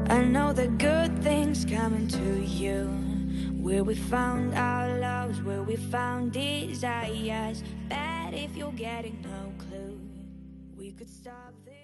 I know that good things coming to you. Where we found our loves, where we found desires. Bad if you're getting no clue. We could stop this.